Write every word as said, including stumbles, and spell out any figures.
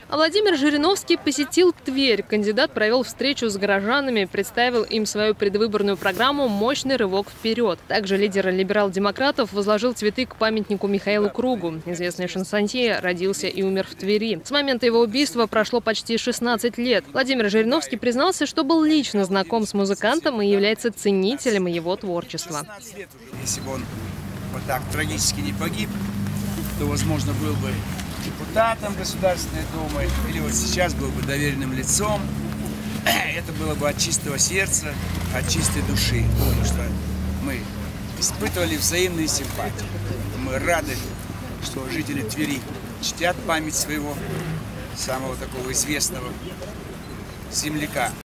А Владимир Жириновский посетил Тверь. Кандидат провел встречу с горожанами, представил им свою предвыборную программу «Мощный рывок вперед». Также лидер либерал-демократов возложил цветы к памятнику Михаилу Кругу. Известный шансонье родился и умер в Твери. С момента его убийства прошло почти шестнадцать лет. Владимир Жириновский признался, что был лично знаком с музыкантом и является ценителем его творчества. Если бы он вот так трагически не погиб, то, возможно, был бы депутатом Государственной Думы или вот сейчас был бы доверенным лицом. Это было бы от чистого сердца, от чистой души, потому что мы испытывали взаимные симпатии. Мы рады, что жители Твери чтят память своего самого такого известного земляка.